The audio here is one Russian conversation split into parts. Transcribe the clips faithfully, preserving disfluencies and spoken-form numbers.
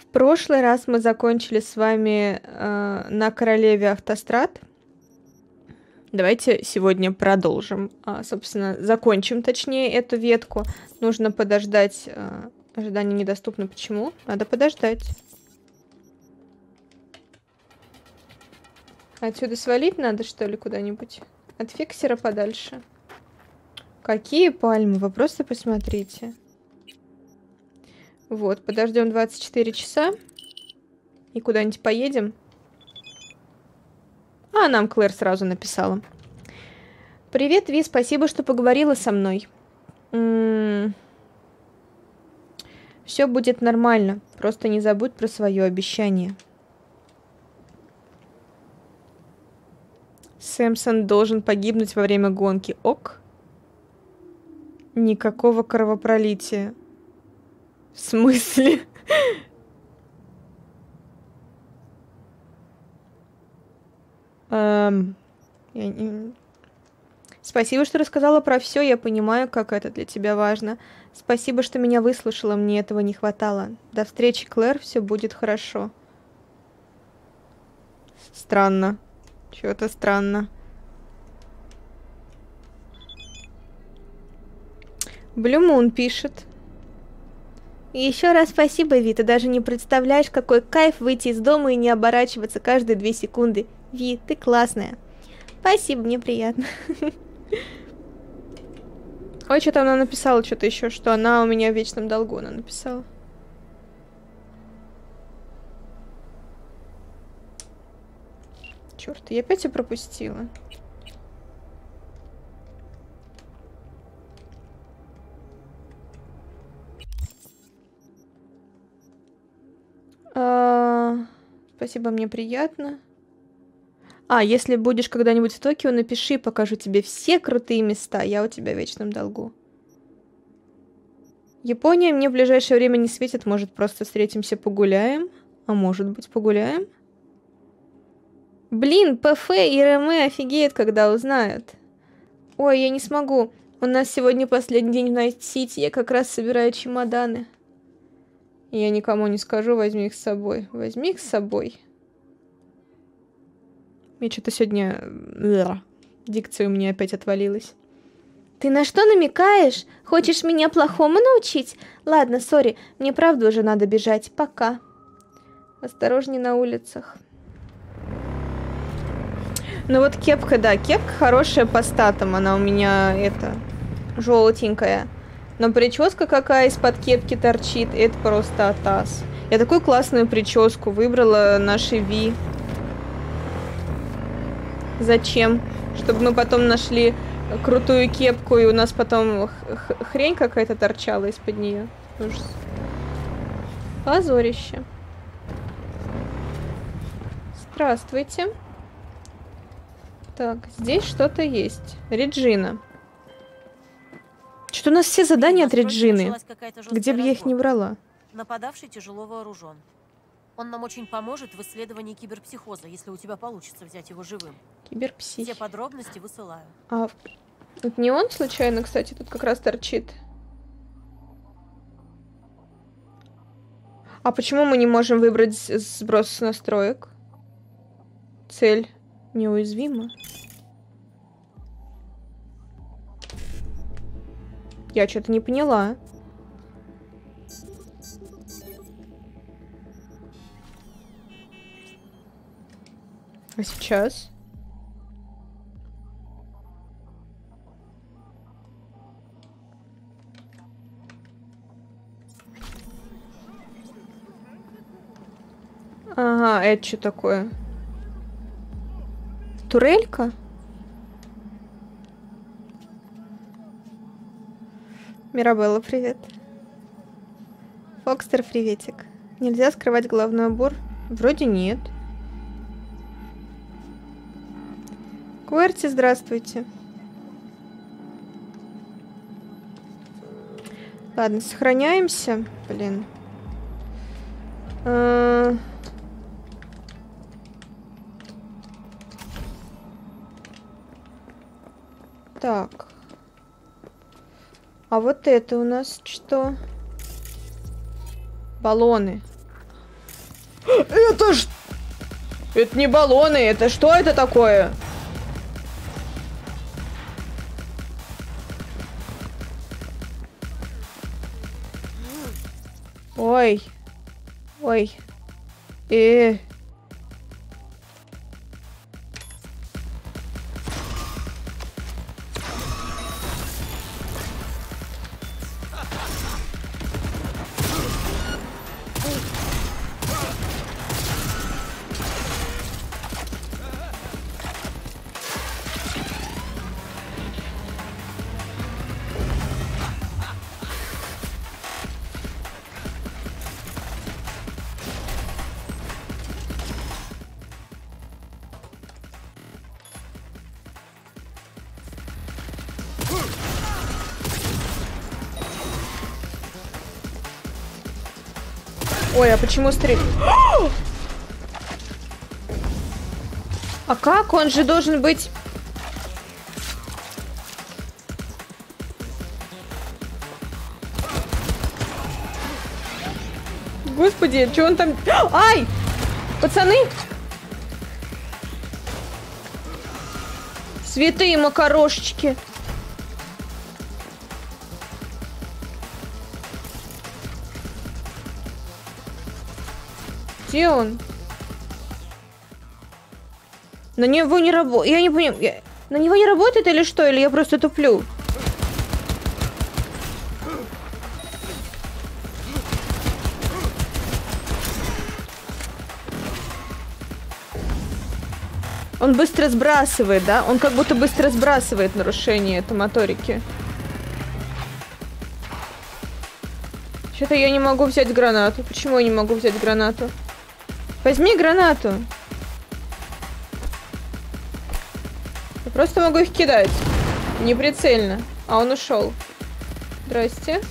прошлый раз мы закончили с вами э, на королеве автострад. Давайте сегодня продолжим. А, собственно, закончим, точнее, эту ветку. Нужно подождать. А, ожидание недоступно. Почему? Надо подождать. Отсюда свалить надо, что ли, куда-нибудь? От фиксера подальше. Какие пальмы? Вы просто посмотрите. Вот, подождем двадцать четыре часа. И куда-нибудь поедем. А, нам Клэр сразу написала. Привет, Ви, спасибо, что поговорила со мной. М-м- Все будет нормально. Просто не забудь про свое обещание. Сэмпсон должен погибнуть во время гонки. Ок. Никакого кровопролития. В смысле? Эм, я не... Спасибо, что рассказала про все. Я понимаю, как это для тебя важно. Спасибо, что меня выслушала. Мне этого не хватало. До встречи, Клэр. Все будет хорошо. Странно. Чего-то странно. Blue Moon пишет. И еще раз спасибо, Ви. Ты даже не представляешь, какой кайф выйти из дома и не оборачиваться каждые две секунды. Ви, ты классная. Спасибо, мне приятно. Ой, что-то она написала, что-то еще, что она у меня в вечном долгу, она написала. Черт, я опять ее пропустила. А, спасибо, мне приятно. А, если будешь когда-нибудь в Токио, напиши, покажу тебе все крутые места. Я у тебя в вечном долгу. Япония мне в ближайшее время не светит. Может, просто встретимся, погуляем? А может быть, погуляем? Блин, ПФ и РМ офигеют, когда узнают. Ой, я не смогу. У нас сегодня последний день в Найт-Сити. Я как раз собираю чемоданы. Я никому не скажу, возьми их с собой. Возьми их с собой. Мне что-то сегодня... Дикция у меня опять отвалилась. Ты на что намекаешь? Хочешь меня плохому научить? Ладно, сори, мне правда уже надо бежать. Пока. Осторожней на улицах. Ну вот кепка, да, кепка хорошая по статам. Она у меня, это, желтенькая. Но прическа какая из-под кепки торчит, это просто атас. Я такую классную прическу выбрала нашей Ви. Зачем? Чтобы мы потом нашли крутую кепку, и у нас потом хрень какая-то торчала из-под нее. Ужас. Позорище. Здравствуйте. Так, здесь что-то есть. Реджина. Что-то у нас все задания от Реджины. Где бы я их не брала. Нападавший тяжело вооружен. Он нам очень поможет в исследовании киберпсихоза, если у тебя получится взять его живым. Киберпсих. Все подробности высылаю. А это не он случайно, кстати, тут как раз торчит. А почему мы не можем выбрать сброс настроек? Цель неуязвима. Я что-то не поняла. А сейчас? Ага, это что такое? Турелька? Мирабелла, привет. Фокстер, приветик. Нельзя скрывать головной убор? Вроде нет. Куэрти, здравствуйте. Ладно, сохраняемся. Блин. А... Так. А вот это у нас что? Баллоны. Это ж... Это не баллоны, это что это такое? Ой. Ой. Э. Ой, а почему стрель... А как? Он же должен быть... Господи, что он там... Ай! Пацаны! Святые макарошечки. Где он? На него не работает. Я не понимаю. Я... На него не работает или что? Или я просто туплю? Он быстро сбрасывает, да? Он как будто быстро сбрасывает нарушение этой моторики. Что-то я не могу взять гранату. Почему я не могу взять гранату? Возьми гранату. Я просто могу их кидать. Неприцельно. А он ушел. Здрасте.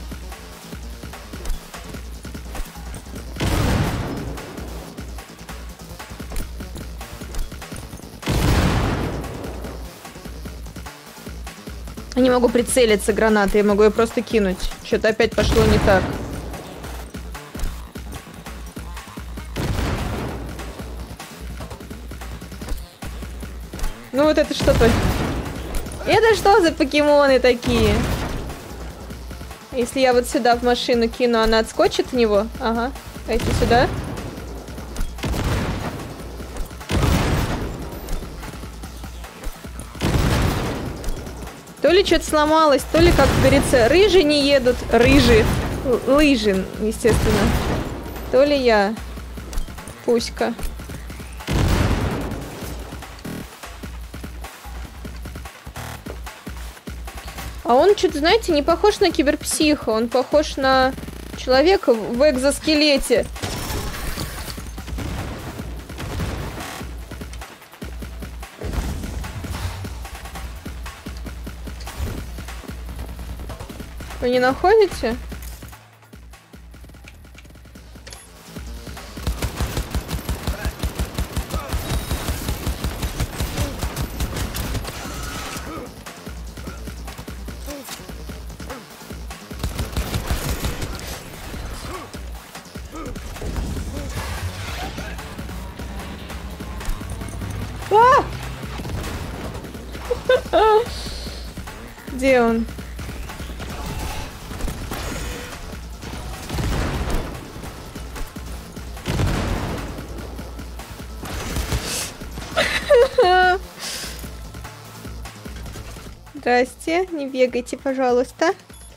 Я не могу прицелиться гранатой. Я могу ее просто кинуть. Что-то опять пошло не так. Ну вот это что-то... Это что за покемоны такие? Если я вот сюда в машину кину, она отскочит в него? Ага. Дайте сюда. То ли что-то сломалось, то ли, как говорится, рыжие не едут. Рыжие. Лыжи, естественно. То ли я. Пуська. А он что-то, знаете, не похож на киберпсиха. Он похож на человека в экзоскелете. Вы не находите? А! Где он? Здрасте, не бегайте, пожалуйста.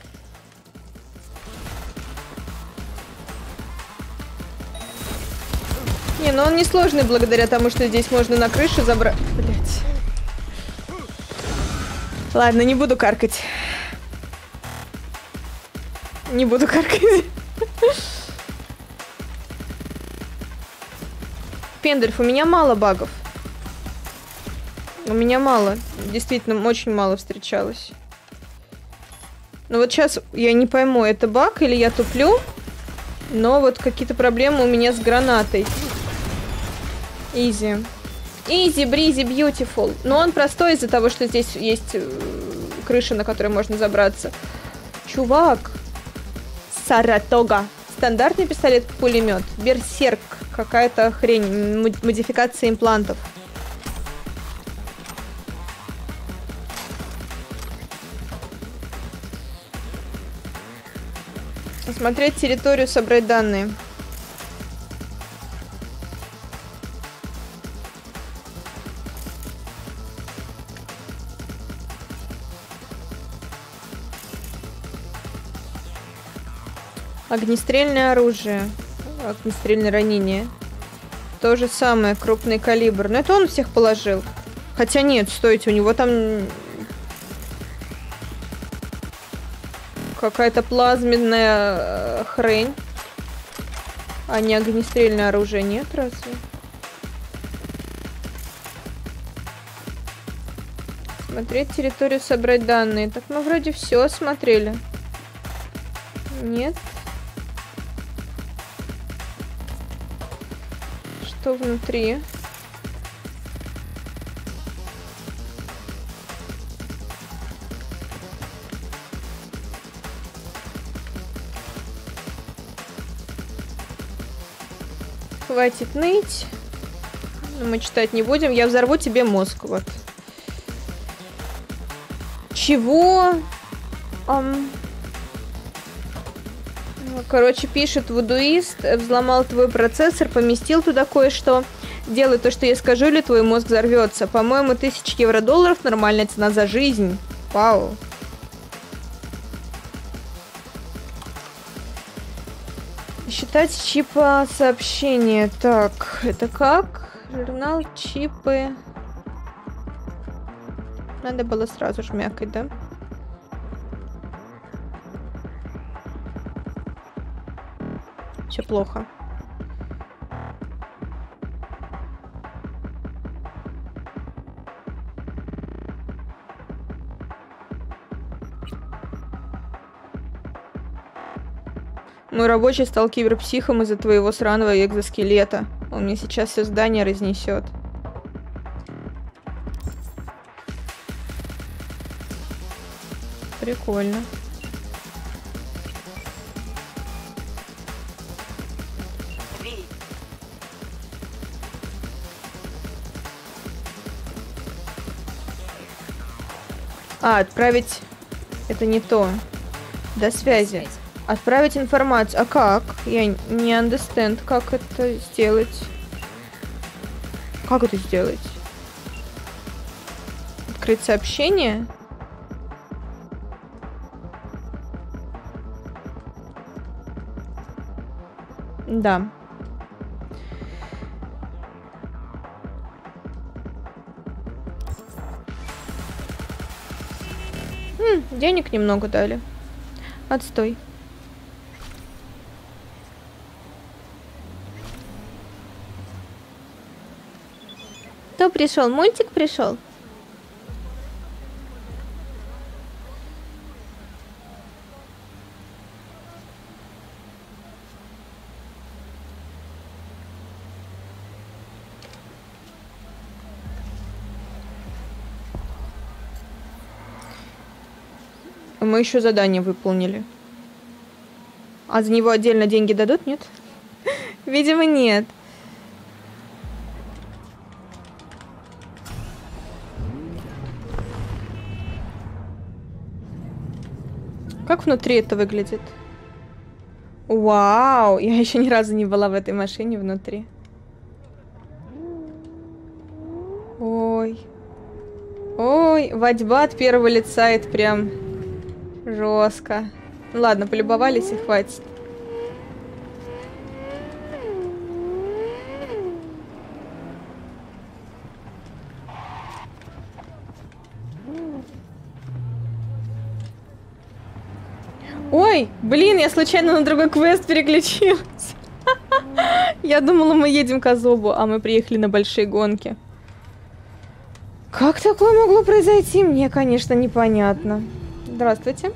Не, ну он несложный благодаря тому, что здесь можно на крышу забрать. Блять. Ладно, не буду каркать. Не буду каркать. Пендальф, у меня мало багов. У меня мало. Действительно, очень мало встречалось. Но вот сейчас я не пойму, это баг или я туплю. Но вот какие-то проблемы у меня с гранатой. Изи. Изи, бризи, beautiful. Но он простой из-за того, что здесь есть крыша, на которой можно забраться. Чувак. Саратога. Стандартный пистолет-пулемет. Берсерк. Какая-то хрень. Модификация имплантов. Осмотреть территорию, собрать данные. Огнестрельное оружие. Огнестрельное ранение. То же самое, крупный калибр. Но это он всех положил. Хотя нет, стойте, у него там... Какая-то плазменная хрень. А не огнестрельное оружие. Нет, разве? Смотреть территорию, собрать данные. Так мы вроде все осмотрели. Нет. Что внутри? Хватит ныть. Мы читать не будем. Я взорву тебе мозг. Вот. Чего? Um... Короче, пишет вудуист. Взломал твой процессор, поместил туда кое-что. Делай то, что я скажу, или твой мозг взорвется. По-моему, тысяча евро-долларов нормальная цена за жизнь. Вау. Считать чипа сообщения. Так, это как? Журнал, чипы. Надо было сразу жмякать, да? Все плохо. Мой рабочий стал киберпсихом из-за твоего сраного экзоскелета. Он мне сейчас все здание разнесет. Прикольно. А, отправить... Это не то. До связи. Отправить информацию. А как? Я не understand, как это сделать. Как это сделать? Открыть сообщение? Да. М, денег немного дали. Отстой. Кто пришел? Мультик пришел? Мы еще задание выполнили. А за него отдельно деньги дадут, нет? Видимо, нет. Как внутри это выглядит? Вау! Я еще ни разу не была в этой машине внутри. Ой. Ой, водьба от первого лица, это прям жестко. Ладно, полюбовались и хватит. Ой, блин, я случайно на другой квест переключилась. Я думала, мы едем к Азобу, а мы приехали на большие гонки. Как такое могло произойти, мне, конечно, непонятно. Здравствуйте.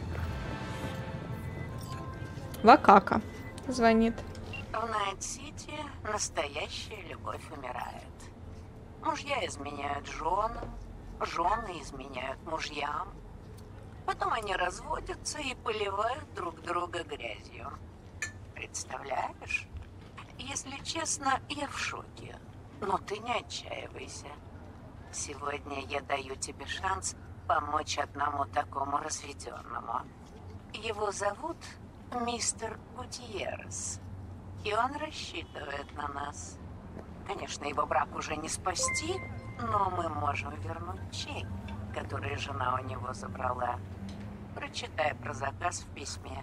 Вакака звонит. В Найт-Сити настоящая любовь умирает. Мужья изменяют женам, жены изменяют мужьям. Потом они разводятся и поливают друг друга грязью. Представляешь? Если честно, я в шоке. Но ты не отчаивайся. Сегодня я даю тебе шанс помочь одному такому разведенному. Его зовут мистер Гутьеррес. И он рассчитывает на нас. Конечно, его брак уже не спасти, но мы можем вернуть чек, который жена у него забрала. Прочитай про заказ в письме.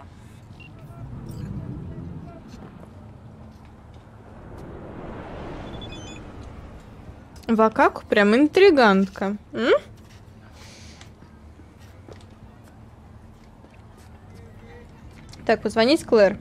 Вакаку прям интригантка. М? Так, позвонить Клэр.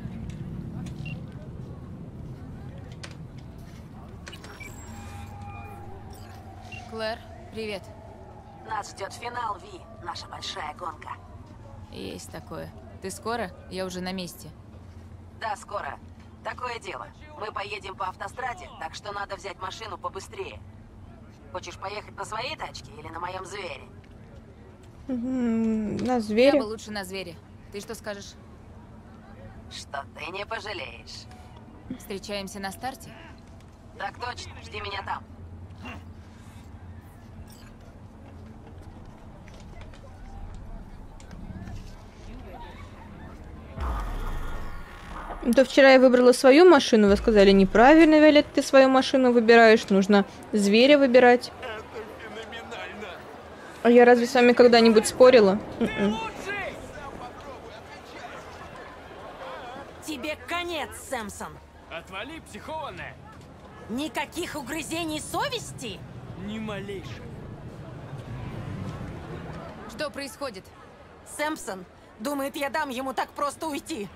Клэр, привет. Нас ждет финал, Ви. Наша большая гонка. Есть такое. Ты скоро? Я уже на месте. Да, скоро. Такое дело. Мы поедем по автостраде, так что надо взять машину побыстрее. Хочешь поехать на своей тачке или на моем звере? М, На Я зверя. бы лучше на звере. Ты что скажешь? Что ты не пожалеешь. Встречаемся на старте? Так точно, жди меня там. То вчера я выбрала свою машину, вы сказали неправильно, Виолетта, ты свою машину выбираешь, нужно зверя выбирать. А я разве с вами когда-нибудь спорила? М-м. Тебе конец, Сэмпсон. Отвали, психованная! Никаких угрызений совести? Ни малейших. Что происходит? Сэмпсон думает, я дам ему так просто уйти.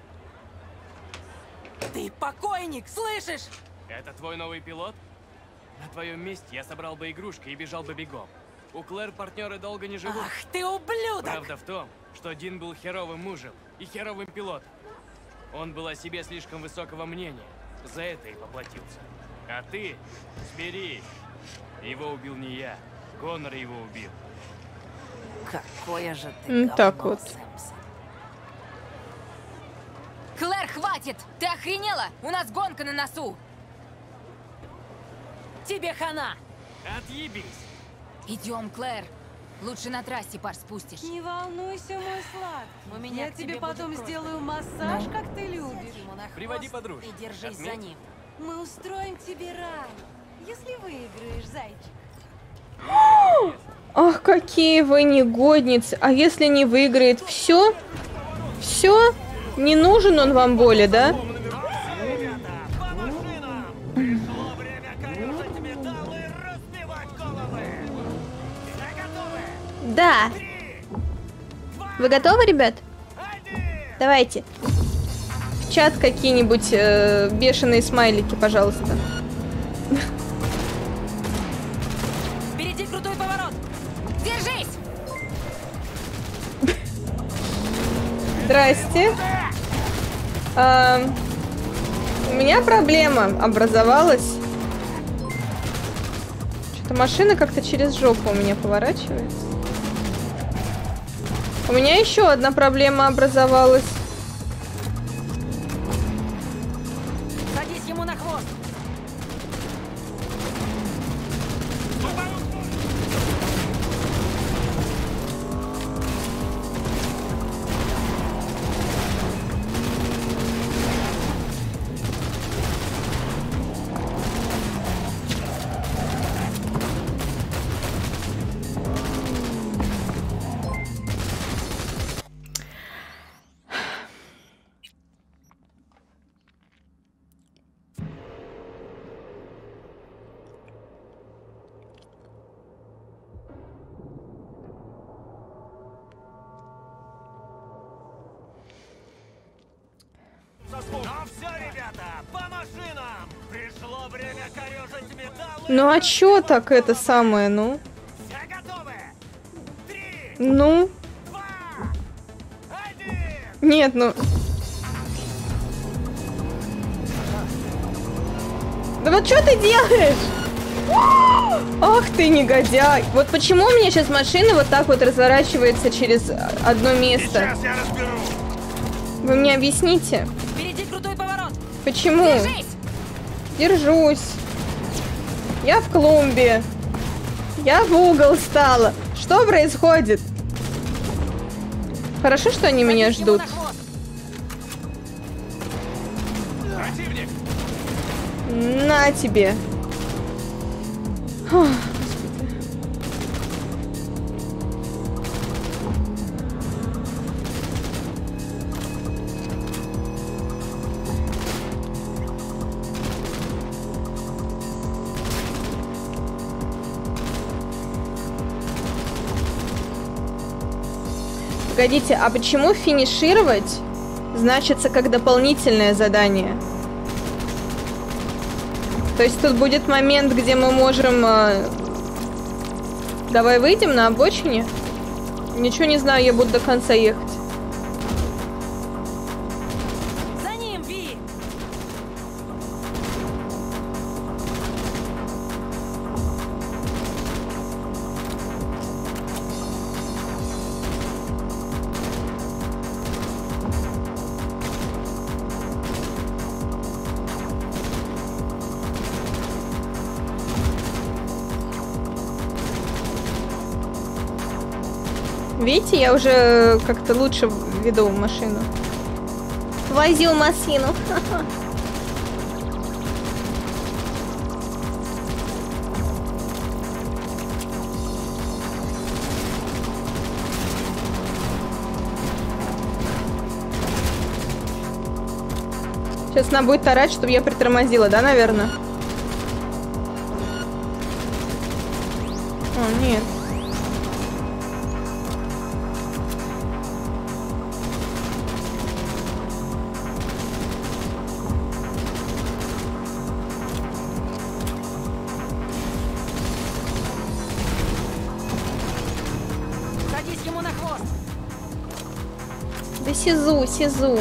Ты покойник, слышишь? Это твой новый пилот? На твоем месте я собрал бы игрушки и бежал бы бегом. У Клэр партнеры долго не живут. Ах ты ублюдок! Правда в том, что Дин был херовым мужем и херовым пилотом. Он был о себе слишком высокого мнения. За это и поплатился. А ты смирись. Его убил не я. Коннор его убил. Какое же ты М, говно, так вот. Сэмпсон. Клэр, хватит! Ты охренела? У нас гонка на носу! Тебе хана! Отъебись! Идем, Клэр. Лучше на трассе пар спустишь. Не волнуйся, мой слад. У меня Я к тебе тебе потом будет сделаю массаж, Ну? как ты любишь. Сядь ему на хвост Приводи подружек. и держись Отметь. за ним. Мы устроим тебе рай, если выиграешь, зайчик. Ах, какие вы негодницы. А если не выиграет, все? Все? Не нужен он вам более, да? Да. Вы готовы, ребят? Давайте. В чат какие-нибудь э, бешеные смайлики, пожалуйста. Впереди крутой поворот! Держись! Здрасте. А, у меня проблема образовалась. Что-то машина как-то через жопу у меня поворачивается. У меня еще одна проблема образовалась. Садись ему на хвост! Ну все, ребята, по машинам! Пришло время корёжить металл. Ну а чё так это самое, ну? Все готовы? Три, Ну? два, один! Нет, ну... Да вот что ты делаешь? Ах ты негодяй! Вот почему у меня сейчас машина вот так вот разворачивается через одно место? Сейчас я разберу. Вы мне объясните? Впереди крутой поворот! Почему? Держись! Держусь. Я в клумбе. Я в угол стала. Что происходит? Хорошо, что они меня Садись ему ждут. на хвост. Противник! На тебе. Фух, Господи. Погодите, а почему финишировать значится как дополнительное задание? То есть тут будет момент, где мы можем... Э... Давай выйдем на обочине? Ничего не знаю, я буду до конца ехать. За ним, Ви! Видите, я уже как-то лучше веду машину. Возил машину. Сейчас она будет орать, чтобы я притормозила, да, наверное? О, нет. Садись ему на хвост. Да сизу, сизу.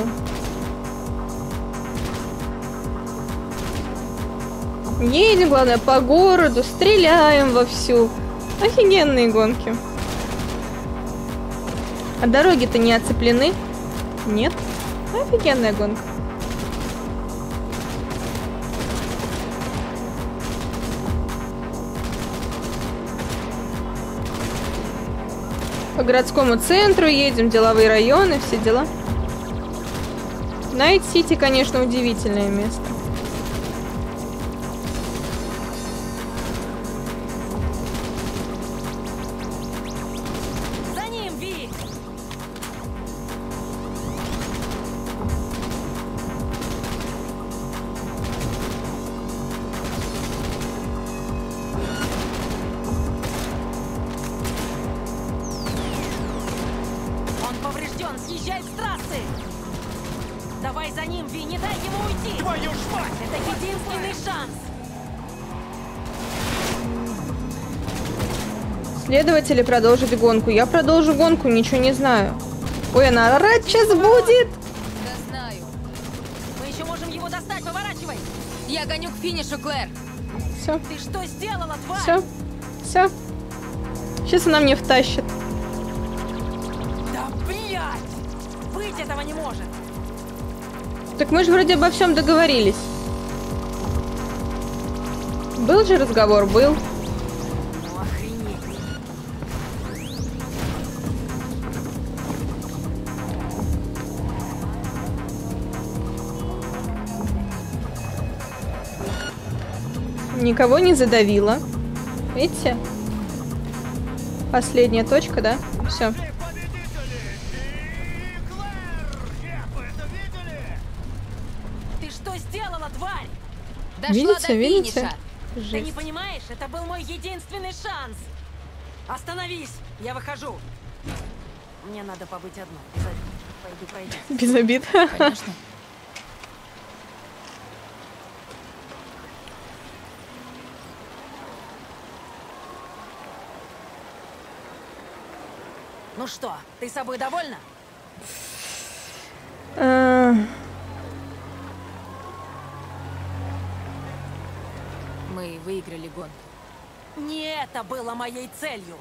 Едем, главное, по городу, стреляем вовсю. Офигенные гонки. А дороги-то не оцеплены? Нет. Офигенная гонка. По городскому центру едем, деловые районы, все дела. Найт-Сити, конечно, удивительное место. За ним, Ви! Он поврежден, съезжай с трассы! Давай за ним, Ви, не дай ему уйти! Твою ж мать! Это единственный шанс! Следователи продолжить гонку. Я продолжу гонку, ничего не знаю. Ой, она орать сейчас будет. Да знаю. Мы еще можем его достать, поворачивай! Я гоню к финишу, Клэр. Все, Ты что сделала, тварь? все, все. Сейчас она мне втащит. Да блядь! Быть этого не может! Так мы же вроде обо всем договорились. Был же разговор, был. Ну охренеть! Никого не задавила. Видите? Последняя точка, да? Все. Ты что сделала, тварь? Дошла Видите, до видите? финиша. Ты не Жесть. понимаешь? Это был мой единственный шанс! Остановись! Я выхожу! Мне надо побыть одной. Без обид. Пойду пройдусь. Без обид. Конечно. Ну что, ты собой довольна? А, Мы выиграли гонку. Не это было моей целью!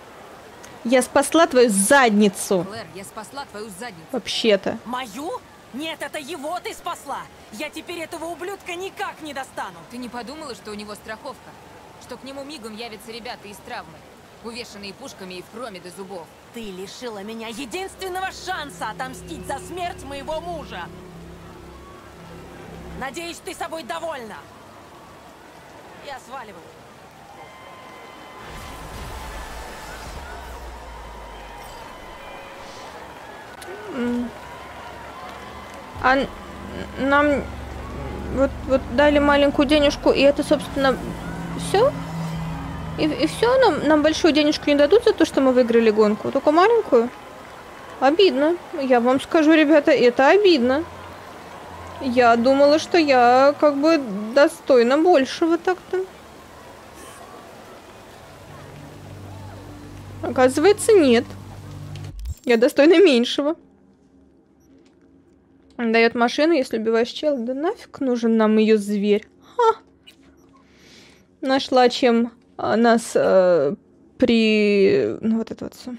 Я спасла твою задницу. Клэр, я спасла твою задницу. Вообще-то. Мою? Нет, это его ты спасла! Я теперь этого ублюдка никак не достану! Ты не подумала, что у него страховка? Что к нему мигом явятся ребята из травмы, увешанные пушками и в хроме до зубов? Ты лишила меня единственного шанса отомстить за смерть моего мужа! Надеюсь, ты собой довольна! Я сваливаю. А нам вот, вот дали маленькую денежку, и это, собственно, все? И, и все? Нам, нам большую денежку не дадут за то, что мы выиграли гонку? Только маленькую? Обидно. Я вам скажу, ребята, это обидно. Я думала, что я как бы достойна большего так-то. Оказывается, нет. Я достойна меньшего. Дает машину, если убиваешь чела. Да нафиг нужен нам ее зверь. Ха. Нашла, чем а, нас а, при... Ну, вот это вот все.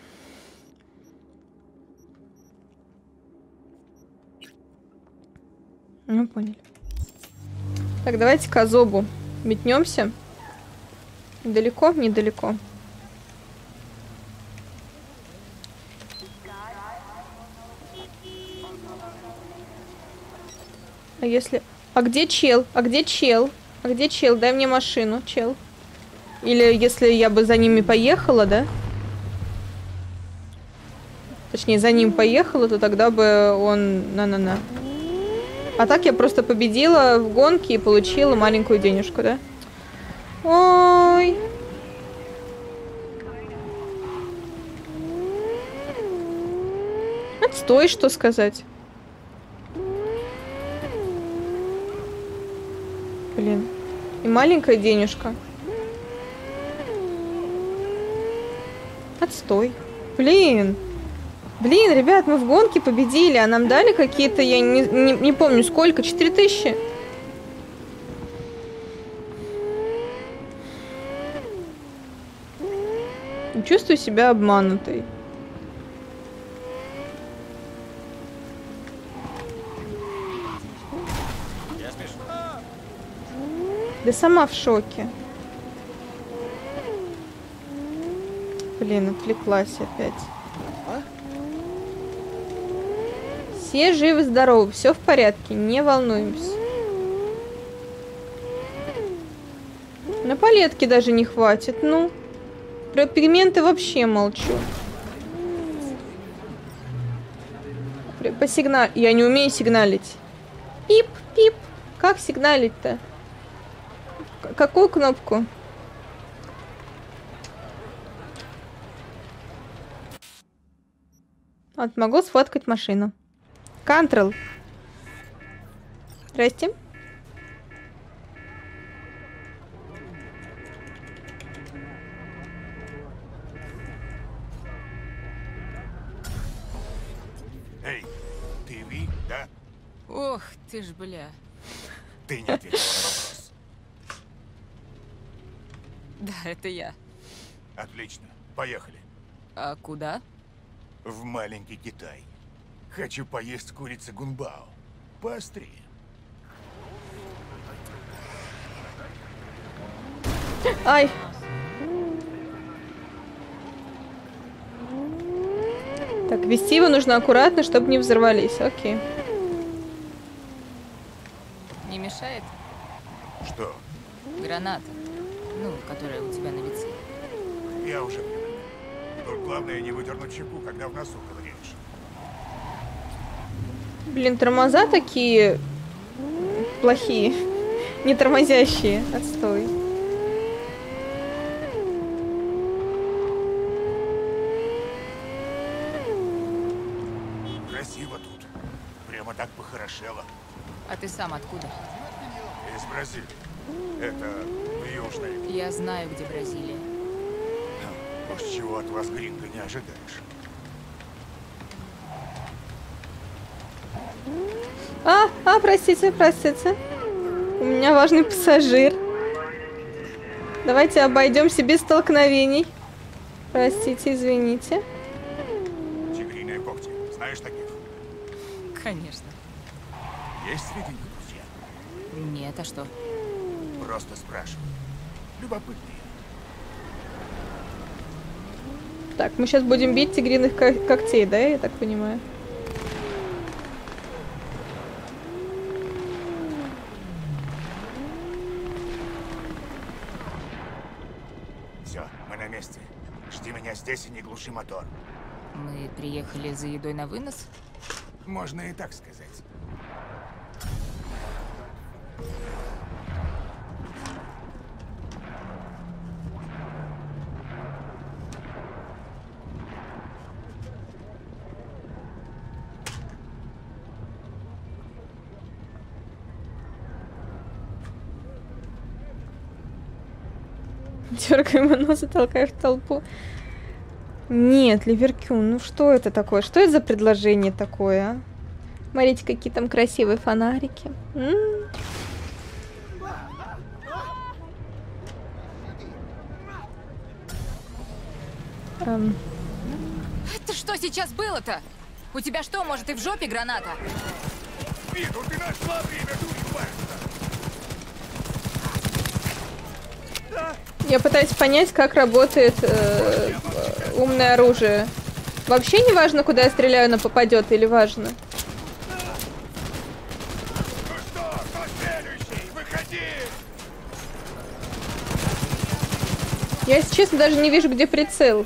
Ну, поняли. Так, давайте к Азобу метнемся. Далеко? Недалеко. А если... А где чел? А где чел? А где чел? Дай мне машину, чел. Или если я бы за ними поехала, да? Точнее, за ним поехала, то тогда бы он... На-на-на. А так я просто победила в гонке и получила маленькую денежку, да? Ой. Отстой, что сказать. Блин. И маленькая денежка. Отстой. Блин. Блин, ребят, мы в гонке победили, а нам дали какие-то, я не, не, не помню сколько, четыре тысячи? Чувствую себя обманутой. Да сама в шоке. Блин, отвлеклась опять. Все живы-здоровы, все в порядке, не волнуемся. На палетки даже не хватит, ну. Про пигменты вообще молчу. По сигнал... Я не умею сигналить. Пип, пип. Как сигналить-то? Какую кнопку? Вот, могу сфоткать машину. Control. Здрасте. Эй, ты Ви, да? Ох, ты ж, бля. Ты не ответила на вопрос. Да, это я. Отлично, поехали. А куда? В маленький Китай. Хочу поесть курицы гунбао. Поострее. Ай. Так, вести его нужно аккуратно, чтобы не взорвались. Окей. Не мешает? Что? Граната. Ну, которая у тебя на лице. Я уже привык. Тут главное не выдернуть чеку, когда в носу ковыряешь. Блин, тормоза такие плохие. Не тормозящие. Отстой. Красиво тут. Прямо так похорошело. А ты сам откуда? Из Бразилии. Это южный. Я знаю, где Бразилия. Уж чего от вас, гринго, не ожидаешь. А, а, простите, простите. У меня важный пассажир. Давайте обойдемся без столкновений. Простите, извините. Тигриные когти. Знаешь таких? Конечно. Есть среди них друзья? Нет, а что? Просто спрашиваю. Любопытные. Так, мы сейчас будем бить тигриных ко- когтей, да, я так понимаю? Все, мы на месте. Жди меня здесь и не глуши мотор. Мы приехали за едой на вынос? Можно и так сказать. Дергаем его нос и толкаем в толпу. Нет, Ливеркюн, ну что это такое? Что это за предложение такое, а? Смотрите, какие там красивые фонарики. М-м. Эм. Это что сейчас было-то? У тебя что, может, и в жопе граната? Вижу, ты нашла время Я пытаюсь понять, как работает э, умное оружие. Вообще не важно, куда я стреляю, оно попадет, или важно? Ну что, кто следующий? Выходи! Я, если честно, даже не вижу, где прицел.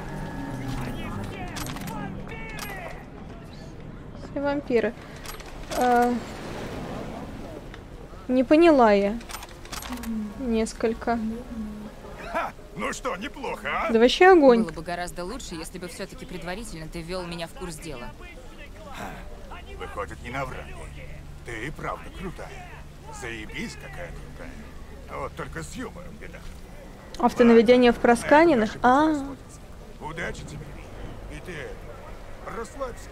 Все вампиры. А... Не поняла я. Несколько. Ха! Ну что, неплохо, а? Да вообще огонь. Было бы гораздо лучше, если бы все-таки предварительно ты ввел меня в курс дела. Выходит, не наврали. Ты и правда крутая. Заебись, какая крутая. Вот только с юмором беда. Автонаведение в просканенных? А, Удачи тебе. И ты расслабься.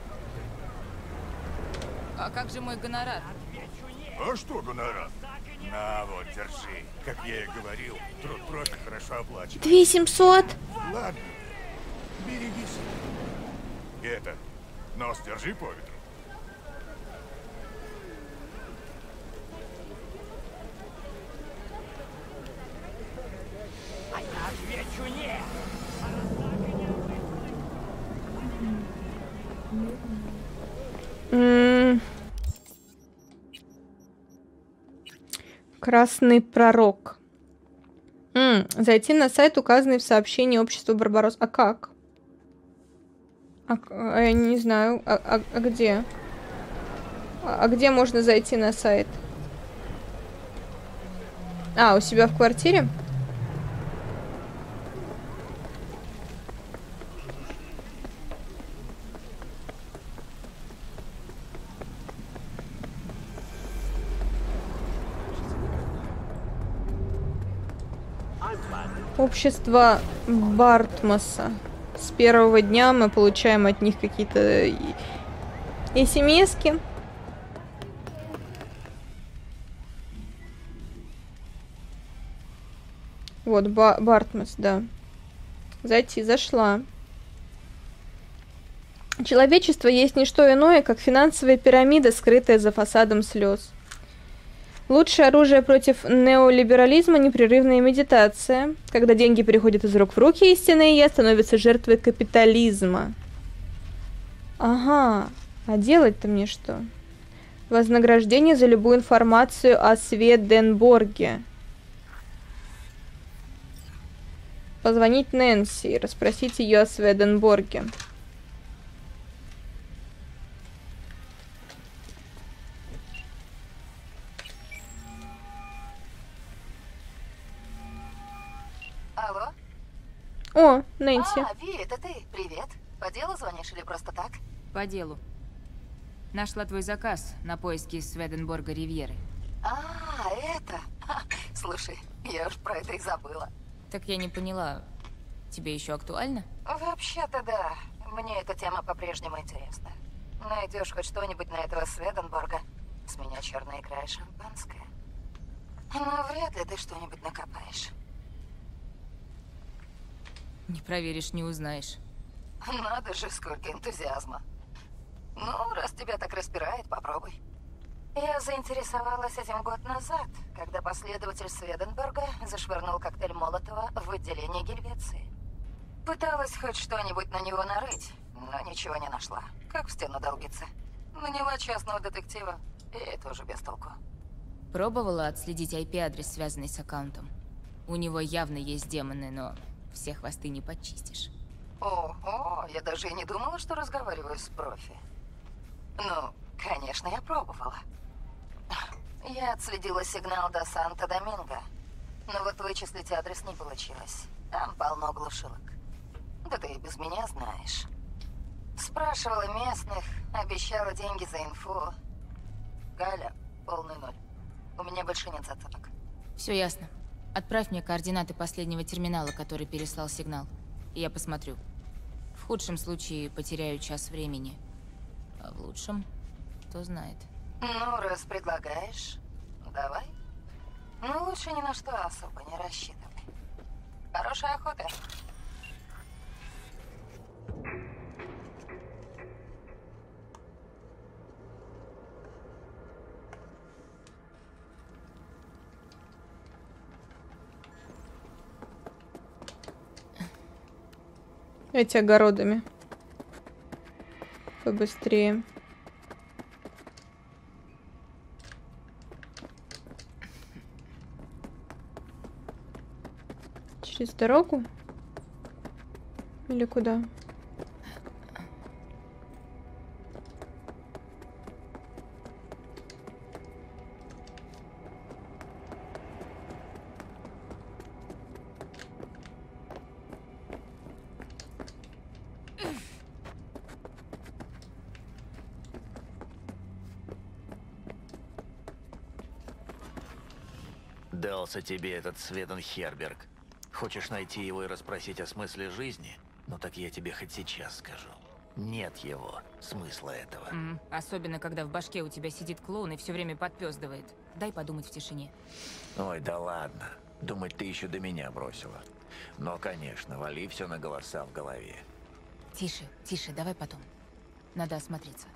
А как же мой гонорар? А что гонорар? На, вот, держи. Как я и говорил, труд профи хорошо оплачивает. две семьсот. Ладно, берегись. И это, нос держи по ветру. М. Красный пророк. М, Зайти на сайт, указанный в сообщении общества Барбарос. А как? А, к- а я не знаю. А, а- а где? А, а где можно зайти на сайт? А, у себя в квартире? Общество Бартмоса. С первого дня мы получаем от них какие-то смски. Вот, Ба- Бартмос, да. Зайти, зашла. Человечество есть не что иное, как финансовая пирамида, скрытая за фасадом слез. Лучшее оружие против неолиберализма – непрерывная медитация. Когда деньги переходят из рук в руки, истинное я становится жертвой капитализма. Ага, а делать-то мне что? Вознаграждение за любую информацию о Сведенборге. Позвонить Нэнси и расспросить ее о Сведенборге. Алло? О, Нэнси. А, Ви, это ты. Привет. По делу звонишь или просто так? По делу. Нашла твой заказ на поиски Сведенборга Ривьеры. А, это. Ха, слушай, я уж про это и забыла. Так я не поняла, тебе еще актуально? Вообще-то да. Мне эта тема по-прежнему интересна. Найдешь хоть что-нибудь на этого Сведенборга? С меня черная икра и шампанское. Но вряд ли ты что-нибудь накопаешь. Не проверишь, не узнаешь. Надо же, сколько энтузиазма. Ну, раз тебя так распирает, попробуй. Я заинтересовалась этим год назад, когда последователь Сведенберга зашвырнул коктейль Молотова в отделение Гельвеции. Пыталась хоть что-нибудь на него нарыть, но ничего не нашла. Как в стену долбиться. Наняла частного детектива, и тоже без толку. Пробовала отследить ай пи-адрес, связанный с аккаунтом. У него явно есть демоны, но все хвосты не подчистишь. Ого, я даже и не думала, что разговариваю с профи. Ну, конечно, я пробовала. Я отследила сигнал до Санто-Доминго, но вот вычислить адрес не получилось. Там полно глушилок. Да ты и без меня знаешь. Спрашивала местных, обещала деньги за инфу. Галя, полный ноль. У меня больше нет зацепок. Все ясно. Отправь мне координаты последнего терминала, который переслал сигнал. И я посмотрю. В худшем случае потеряю час времени. А в лучшем, кто знает. Ну, раз предлагаешь, давай. Но лучше ни на что особо не рассчитывай. Хорошей охоты. Эти огородами. Побыстрее. Через дорогу? Или куда? Дался тебе этот Сведен Херберг. Хочешь найти его и расспросить о смысле жизни? Ну так я тебе хоть сейчас скажу. Нет его смысла этого. Mm, особенно, когда в башке у тебя сидит клоун и все время подпёздывает. Дай подумать в тишине. Ой, да ладно. Думать ты еще до меня бросила. Но, конечно, вали все на голоса в голове. Тише, тише, давай потом. Надо осмотреться.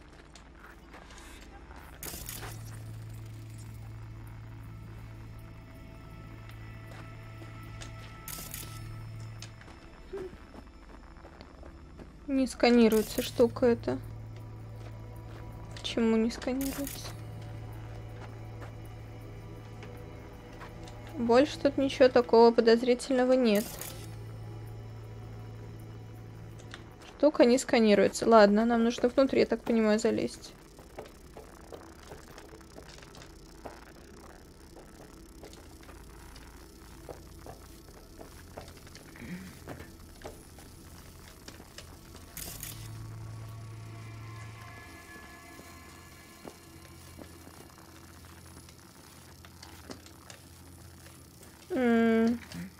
Не сканируется штука эта. Почему не сканируется? Больше тут ничего такого подозрительного нет. Штука не сканируется. Ладно, нам нужно внутрь, я так понимаю, залезть. М.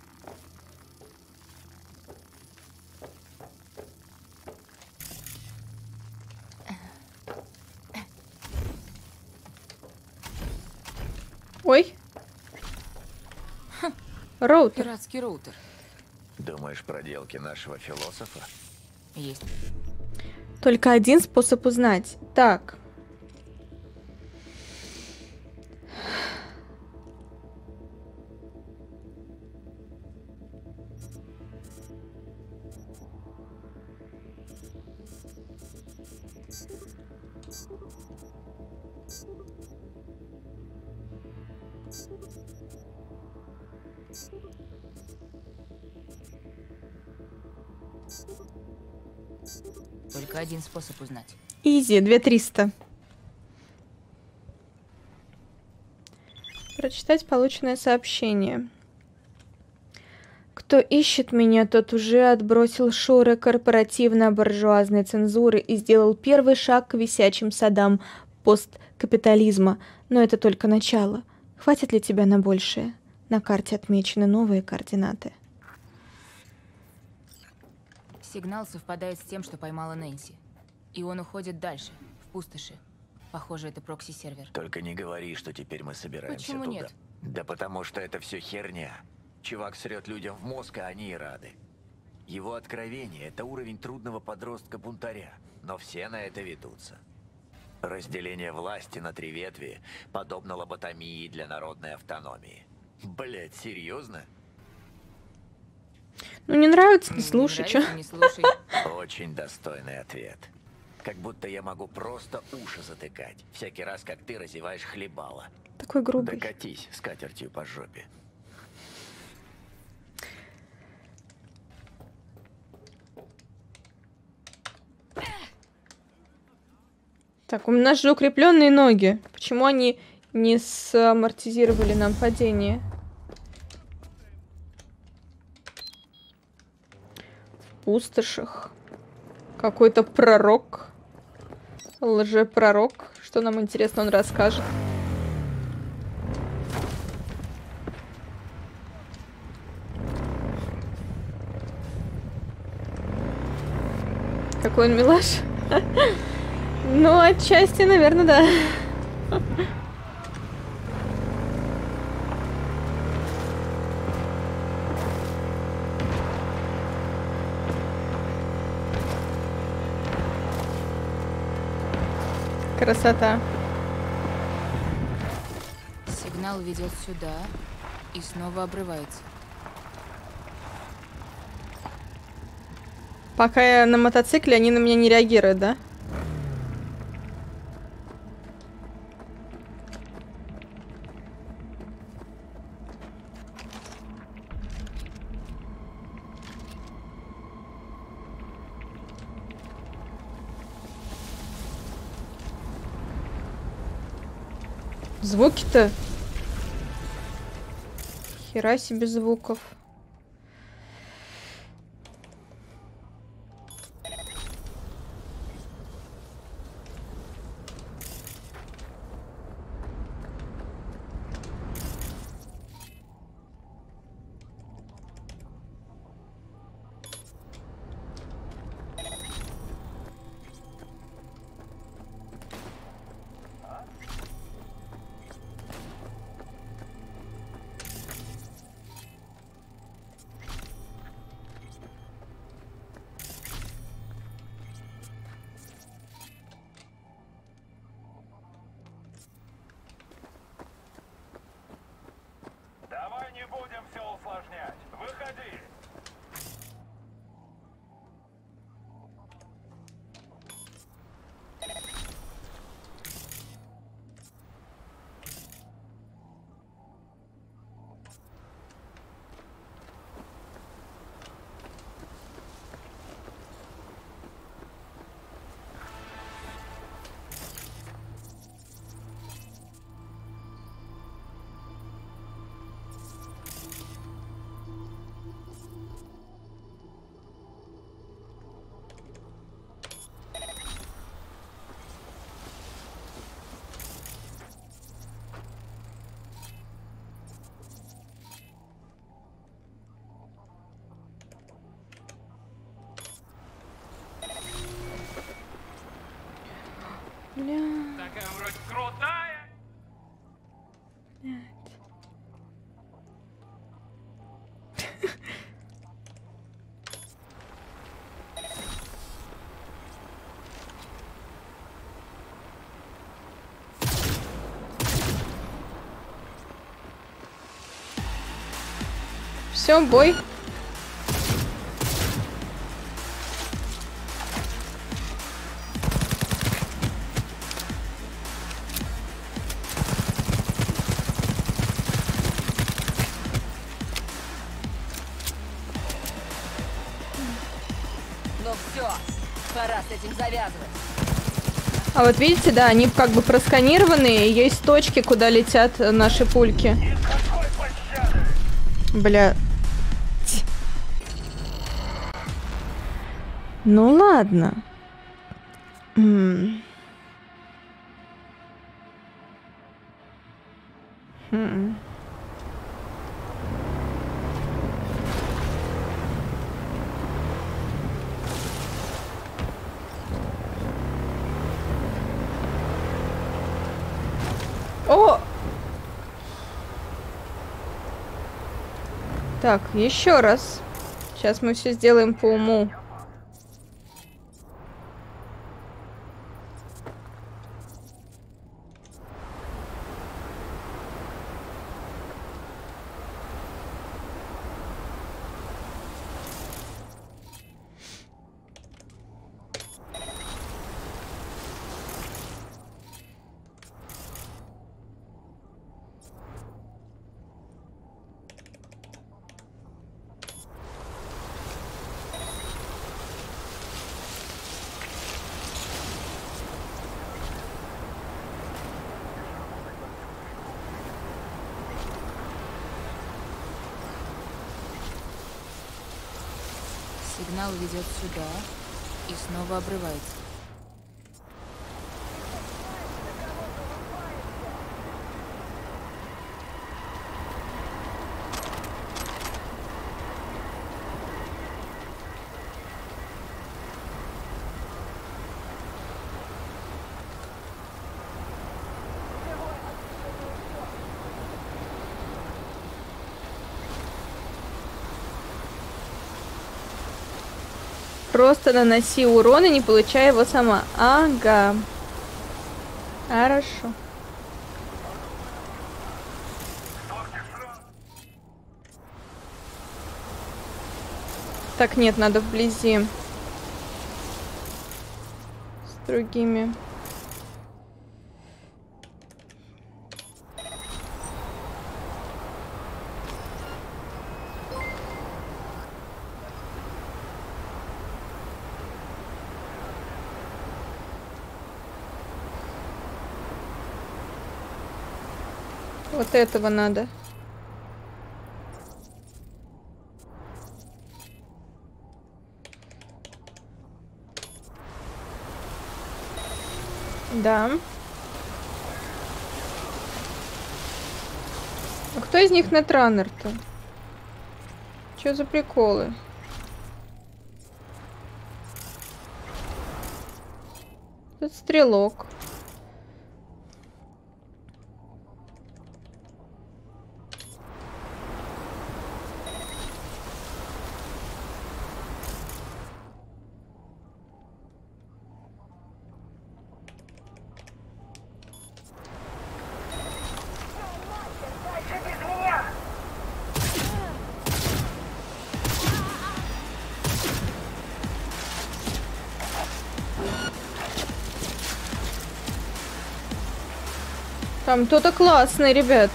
Ой. Роутер. Пиратский роутер. Думаешь, проделки нашего философа? Есть. Только один способ узнать. Так. Только один способ узнать. Изи, две триста. Прочитать полученное сообщение. Кто ищет меня, тот уже отбросил шоры корпоративно-буржуазной цензуры и сделал первый шаг к висячим садам посткапитализма. Но это только начало. Хватит ли тебя на большее? На карте отмечены новые координаты. Сигнал совпадает с тем, что поймала Нэнси. И он уходит дальше, в пустоши. Похоже, это прокси-сервер. Только не говори, что теперь мы собираемся Почему туда. нет? Да потому что это все херня. Чувак срет людям в мозг, а они и рады. Его откровение — это уровень трудного подростка-бунтаря. Но все на это ведутся. Разделение власти на три ветви подобно лоботомии для народной автономии. Блять, серьезно? Ну не нравится, не Не слушай, чё. нравится, не слушай. Очень достойный ответ. Как будто я могу просто уши затыкать, всякий раз, как ты разеваешь хлебало. Такой грубый. Докатись с катертью по жопе. Так, у нас же укрепленные ноги. Почему они не самортизировали нам падение? В пустошах. Какой-то пророк. Лжепророк. Что нам интересно он расскажет? Какой он милаш. Ну, отчасти, наверное, да. Красота. Сигнал ведет сюда и снова обрывается. Пока я на мотоцикле, они на меня не реагируют, да? Звуки-то. Хера себе звуков. Давай не будем все усложнять. Выходи. Бля. Такая вроде крутая. Все, бой. Ну все, пора с этим завязывать. А вот видите, да, они как бы просканированы, и есть точки, куда летят наши пульки. Бля. Ну ладно. М. Хм. О! Так, еще раз. Сейчас мы все сделаем по уму. Сигнал ведет сюда и снова обрывается. Просто наноси урон и не получай его сама. Ага. Хорошо. Так, нет, надо вблизи. С другими. Вот этого надо. Да. А кто из них нетраннер-то? Чё за приколы? Тут стрелок. Там кто-то классный, ребят.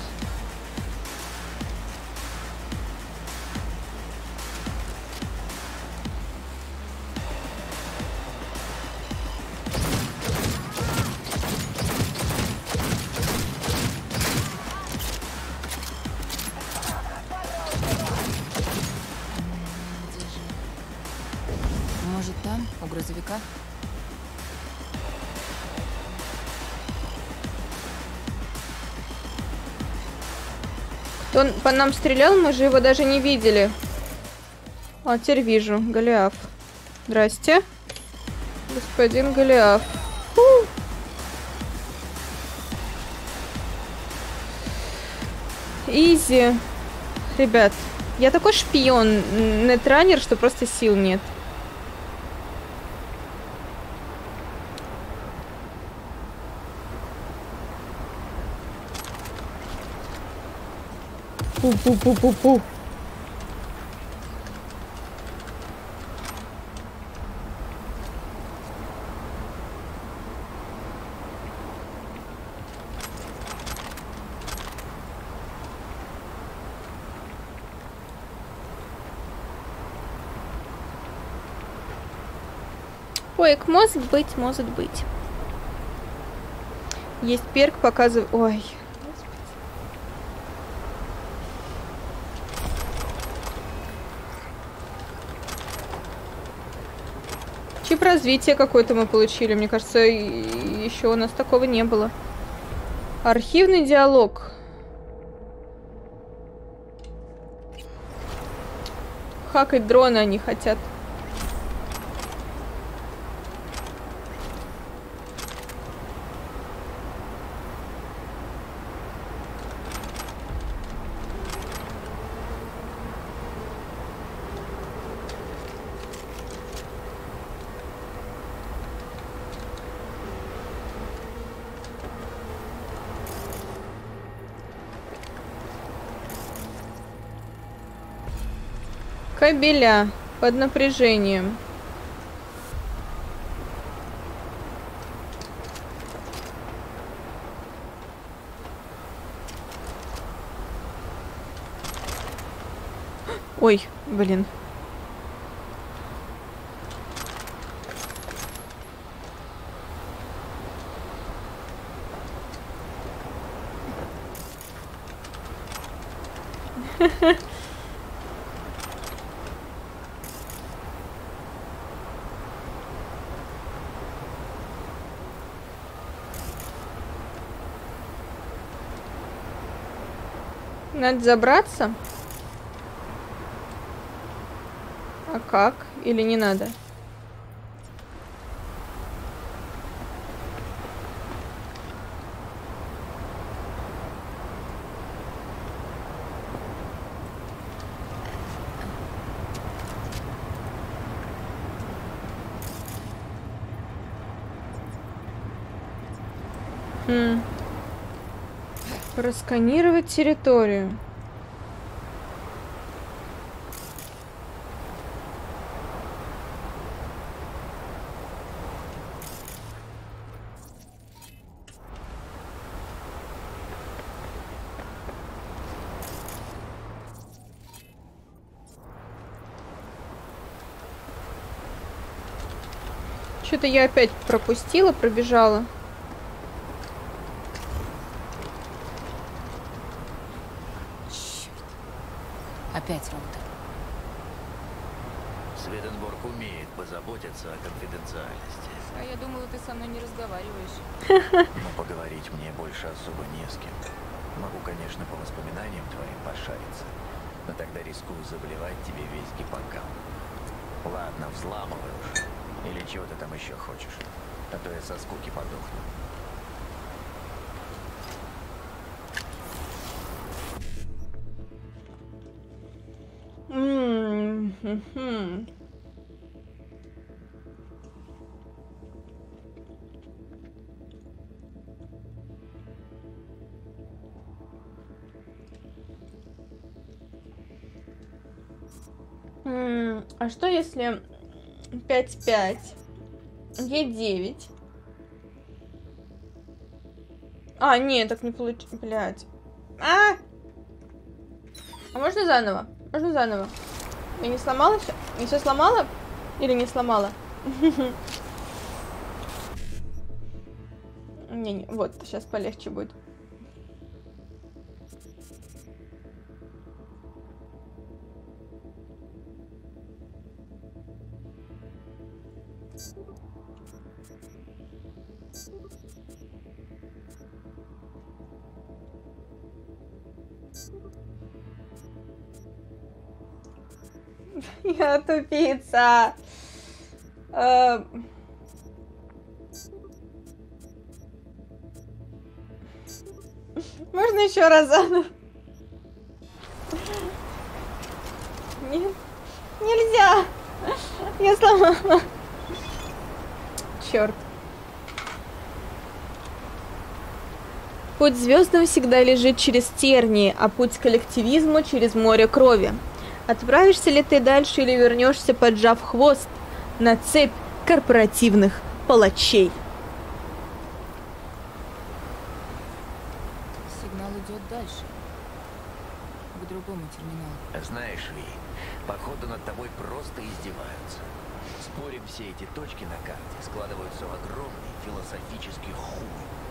Может, там, у грузовика? Он по нам стрелял, мы же его даже не видели. А, теперь вижу. Голиаф. Здрасте. Господин Голиаф. Фу. Изи. Ребят, я такой шпион, нетранер, что просто сил нет. Пу-пу-пу-пу-пу. Ой, может быть, может быть. Есть перк, показывает... Ой... Чип развития какой-то мы получили. Мне кажется, еще у нас такого не было. Архивный диалог. Хакать дроны они хотят. Кабеля под напряжением. Ой, блин. Надо забраться? А как? Или не надо? Хм. Просканировать территорию. Что-то я опять пропустила, пробежала. Опять роутер. Сведенборг умеет позаботиться о конфиденциальности. А я думала, ты со мной не разговариваешь. Но поговорить мне больше особо не с кем. Могу, конечно, по воспоминаниям твоим пошариться, но тогда рискую заболевать тебе весь гиппокамп. Ладно, взламывай уж. Или чего ты там еще хочешь, а то я со скуки подохну. Mm-hmm. Mm, а что если пять пять Е девять? А, нет, так не получится, блядь. А! А можно заново? Можно заново? Я не сломала все? Не все сломала? Или не сломала? Не, не, вот, сейчас полегче будет. Я тупица. Э... Можно еще раз заново? Нет, нельзя. Я сломала. Черт. Путь звездам всегда лежит через тернии, а путь к коллективизму через море крови. Отправишься ли ты дальше или вернешься, поджав хвост на цепь корпоративных палачей? Сигнал идет дальше. К другому терминалу. Знаешь, Ви, походу над тобой просто издеваются. Спорим, все эти точки на карте складываются в огромный философический хуй.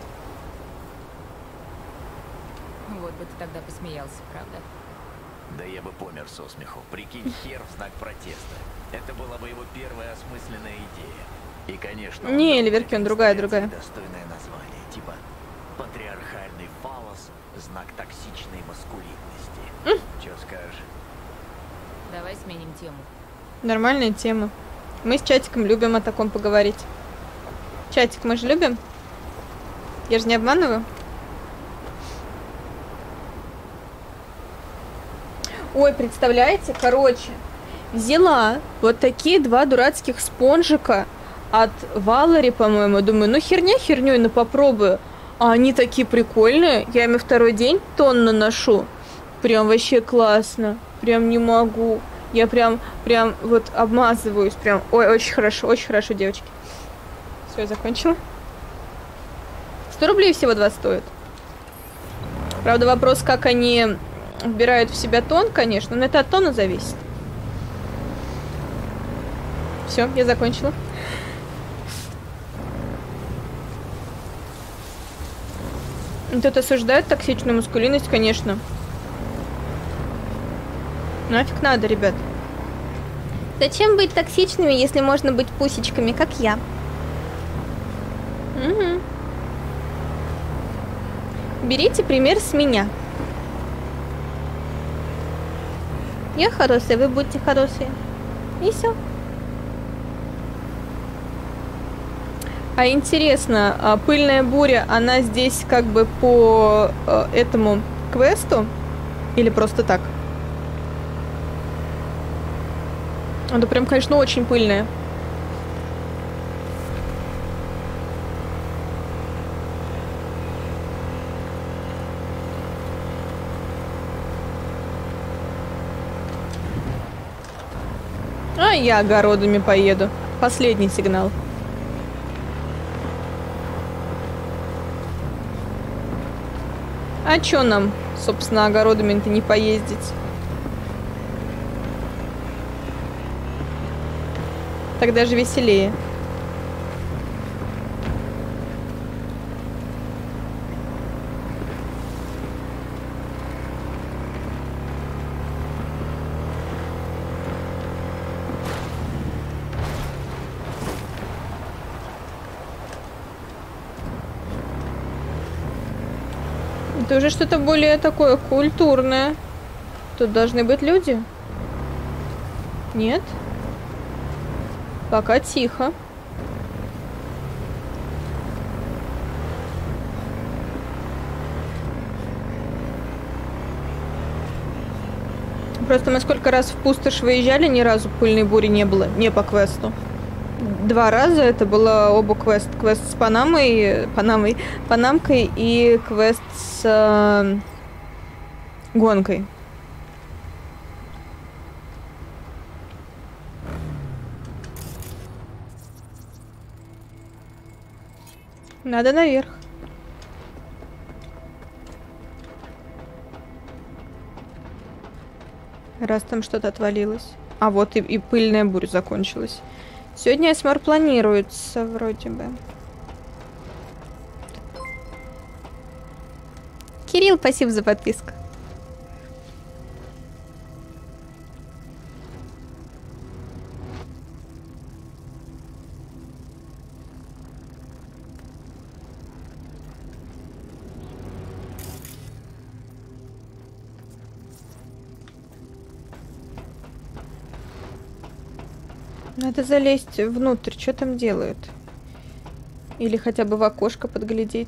Вот бы ты тогда посмеялся, правда? Да я бы помер со смеху. Прикинь, хер в знак протеста. Это была бы его первая осмысленная идея. И, конечно... Не, Ливеркин, другая, другая. Достойное название. Типа патриархальный фаллос, знак токсичной маскулинности. Mm. Че скажешь? Давай сменим тему. Нормальная тема. Мы с чатиком любим о таком поговорить. Чатик, мы же любим? Я же не обманываю? Ой, представляете, короче, взяла вот такие два дурацких спонжика от Валери, по-моему. Думаю, ну херня херней, ну попробую. А они такие прикольные. Я ими второй день тонну ношу. Прям вообще классно. Прям не могу. Я прям, прям вот обмазываюсь. Прям, ой, очень хорошо, очень хорошо, девочки. Все, я закончила. сто рублей всего два стоят. Правда, вопрос, как они... вбирают в себя тон, конечно, но это от тона зависит. Все, я закончила. Тут осуждают токсичную маскулинность, конечно. Нафиг надо, ребят. Зачем быть токсичными, если можно быть пусечками, как я? Угу. Берите пример с меня. Я хорошая, вы будьте хорошие. И все. А интересно, а пыльная буря, она здесь как бы по э, этому квесту или просто так? Она прям, конечно, очень пыльная. А я огородами поеду. Последний сигнал. А чё нам, собственно, огородами-то не поездить? Тогда же веселее. Это уже что-то более такое культурное. Тут должны быть люди. Нет? Пока тихо. Просто мы сколько раз в пустошь выезжали, ни разу пыльной бури не было. Не по квесту. Два раза это было оба квест. Квест с Панамой, Панамой, Панамкой и квест с э, гонкой. Надо наверх. Раз там что-то отвалилось. А вот и, и пыльная буря закончилась. Сегодня АСМР планируется вроде бы. Кирилл, спасибо за подписку. Надо залезть внутрь, что там делают? Или хотя бы в окошко подглядеть.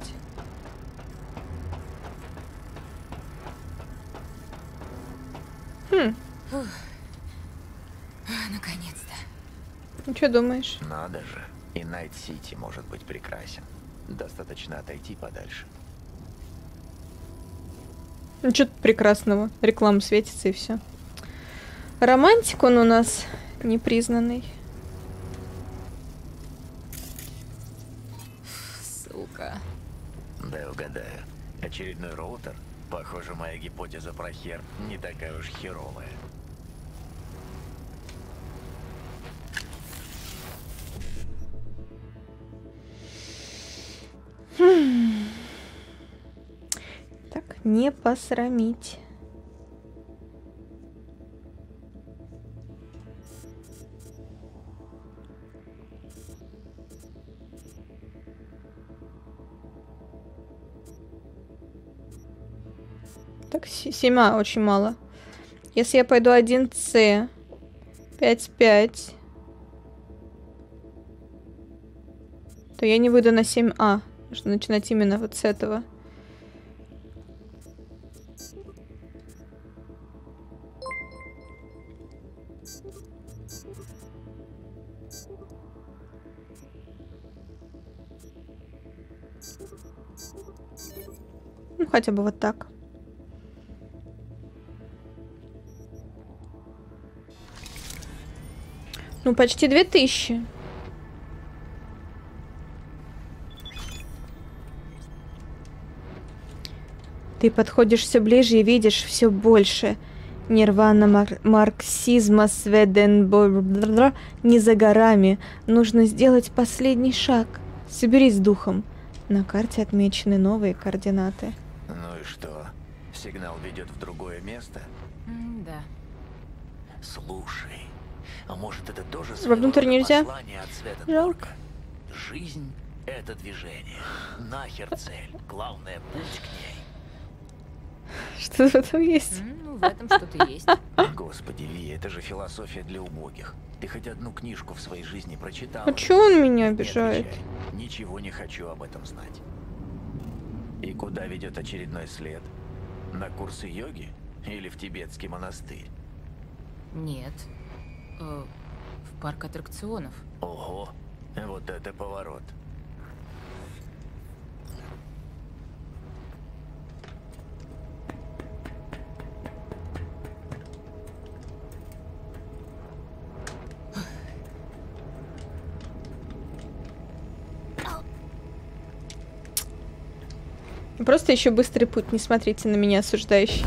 Хм. Наконец-то. Ну, что думаешь? Надо же. И Найт-Сити может быть прекрасен. Достаточно отойти подальше. Ну, что-то прекрасного. Реклама светится и все. Романтик он у нас непризнанный. Сука. Да угадаю. Очередной роутер? Похоже, моя гипотеза про хер не такая уж херовая. Хм. Так, не посрамить. Так, семь очень мало. Если я пойду один С, пять пять, то я не выйду на семь А. Нужно начинать именно вот с этого. Ну, хотя бы вот так. Ну, почти две тысячи. Ты подходишь все ближе и видишь все больше. Нирвана мар марксизма Сведенборг не за горами. Нужно сделать последний шаг. Соберись с духом. На карте отмечены новые координаты. Ну и что? Сигнал ведет в другое место? М да. Слушай, а может это тоже Вовнутрь нельзя? послание от Сведенборга? Жалко. Жизнь — это движение. Нахер цель. Главное — путь к ней. Что в этом есть? М, Ну, в этом что-то есть. Господи, Ви, это же философия для убогих. Ты хоть одну книжку в своей жизни прочитал? А чё он меня Не обижает? отвечай. Ничего не хочу об этом знать. И куда ведет очередной след? На курсы йоги? Или в тибетский монастырь? Нет. Э, в парк аттракционов. Ого, вот это поворот. Просто еще быстрый путь, не смотрите на меня осуждающий.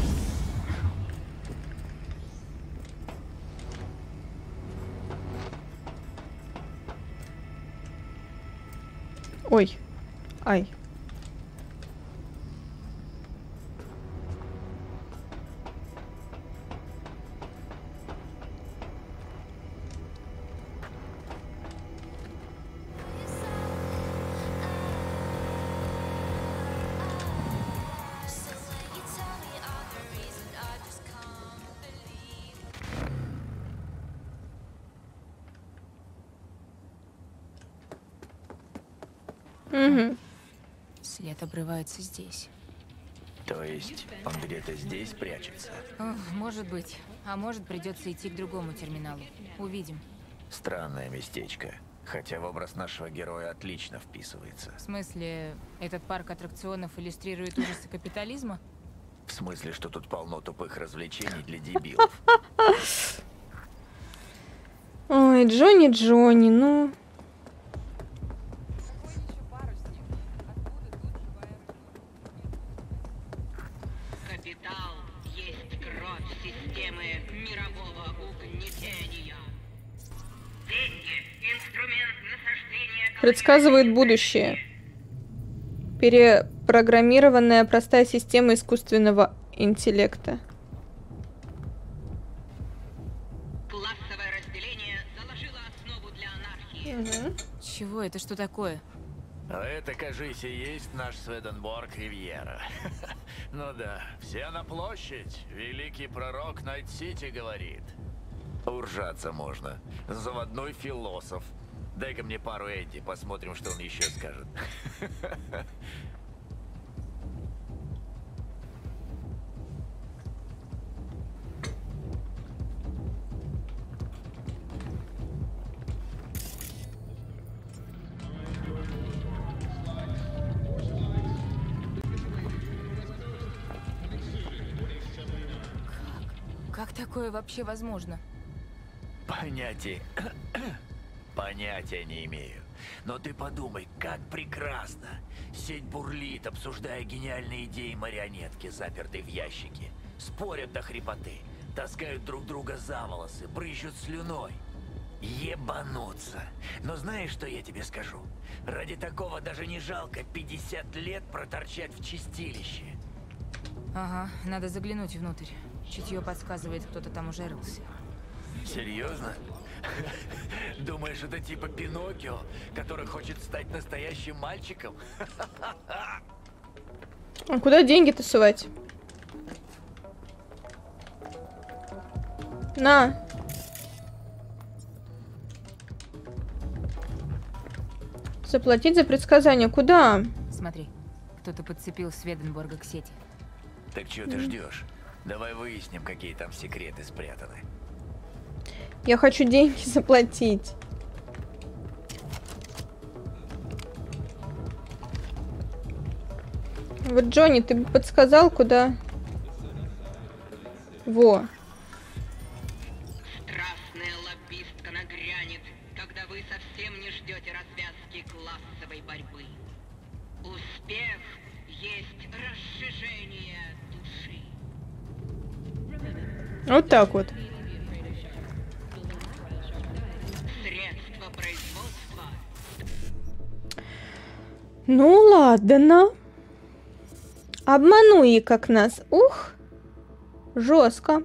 Ой. Ай. Угу. След обрывается здесь. То есть он где-то здесь прячется? Ох, может быть. А может, придется идти к другому терминалу. Увидим. Странное местечко. Хотя в образ нашего героя отлично вписывается. В смысле, этот парк аттракционов иллюстрирует ужасы капитализма? В смысле, что тут полно тупых развлечений для дебилов. Ой, Джонни, Джонни, ну... Капитал есть кровь системы мирового угнетения. Деньги – инструмент насаждения... Предсказывает будущее. Перепрограммированная простая система искусственного интеллекта. Классовое разделение заложило основу для анархии. Угу. Чего это? Что такое? А это, кажись, и есть наш Сведенборг Ривьера. Ну да, все на площадь. Великий пророк Найт-Сити говорит. Уржаться можно. Заводной философ. Дай-ка мне пару Эдди, посмотрим, что он еще скажет. Как такое вообще возможно? Понятия... Понятия не имею. Но ты подумай, как прекрасно. Сеть бурлит, обсуждая гениальные идеи марионетки, запертые в ящике. Спорят до хрипоты, таскают друг друга за волосы, брызжут слюной. Ебануться. Но знаешь, что я тебе скажу? Ради такого даже не жалко пятьдесят лет проторчать в чистилище. Ага, надо заглянуть внутрь. Чутье подсказывает, кто-то там уже рылся. Серьезно? Думаешь, это типа Пиноккио, который хочет стать настоящим мальчиком? А куда деньги-то сувать? На. Заплатить за предсказание. Куда? Смотри, кто-то подцепил Сведенборга к сети. Так чего ты ждешь? Давай выясним, какие там секреты спрятаны. Я хочу деньги заплатить. Вот, Джонни, ты бы подсказал, куда? Во. Страстная лоббистка нагрянет, когда вы совсем не ждете развязки классовой борьбы. Успех есть расширение души. Вот так вот. Средства производства. Ну ладно. Обманули как нас. Ух. Жестко.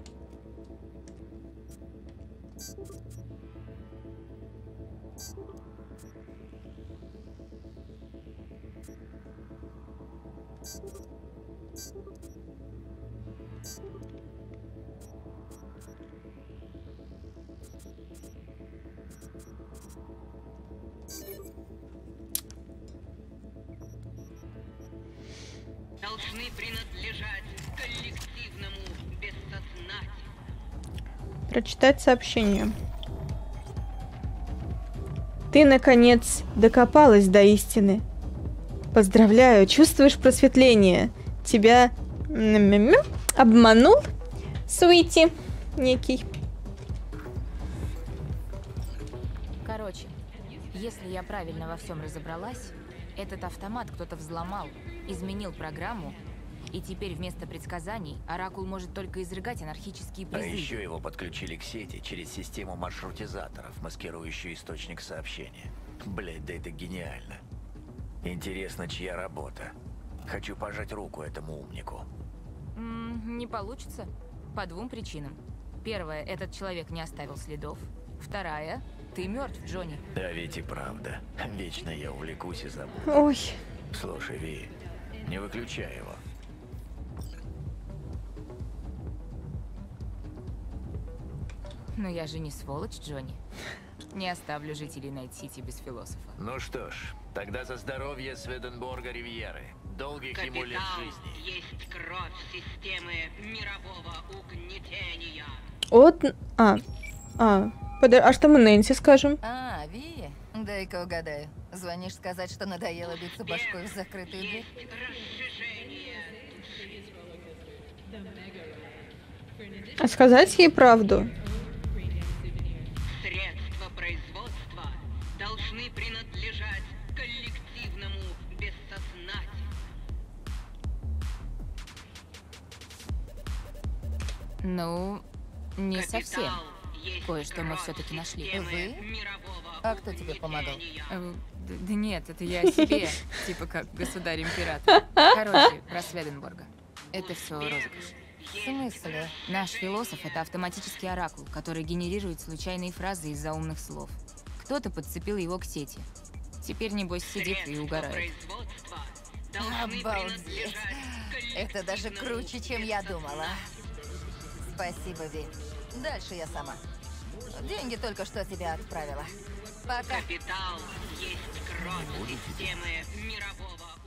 принадлежать коллективному бессознательному. Прочитать сообщение. Ты, наконец, докопалась до истины. Поздравляю, чувствуешь просветление. Тебя обманул Суити некий. Короче, если я правильно во всем разобралась, этот автомат кто-то взломал, изменил программу, и теперь вместо предсказаний Оракул может только изрыгать анархические А призывы. еще его подключили к сети через систему маршрутизаторов, маскирующую источник сообщения. Блять, да это гениально. Интересно, чья работа. Хочу пожать руку этому умнику. М, не получится. По двум причинам. Первая, этот человек не оставил следов. Вторая, ты мертв, Джонни. Да ведь и правда. Вечно я увлекусь и забуду. Ой. Слушай, Ви, не выключай его. Но я же не сволочь, Джонни. Не оставлю жителей Найт-Сити без философа. Ну что ж, тогда за здоровье Сведенборга Ривьеры. Долгих ему лет Капитал жизни. есть кровь системы мирового угнетения. От... А. А. Подо... А что мы Нэнси скажем? А, Ви, дай-ка угадаю. Звонишь сказать, что надоело биться башкой в закрытую дверь? Есть разжижение. А сказать ей правду? Средства производства должны принадлежать коллективному бессознательному. Ну, не Капитал совсем. есть Кое-что мы кровь все-таки нашли. системы Вы? мирового А кто тебе помогал? угнетения. Э, д- Да нет, это я о себе. Типа как государь-император. Короче, про Сведенборга. Это все розыгрыш. В смысле? Наш философ — это автоматический оракул, который генерирует случайные фразы из-за умных слов. Кто-то подцепил его к сети. Теперь, небось, сидит и Средства угорает. производства должны Обалдеть. принадлежать Это даже коллективному круче, чем я думала. Спасибо, Ви. Дальше я сама. Деньги только что тебе отправила. Пока. Капитал есть кровь системы мирового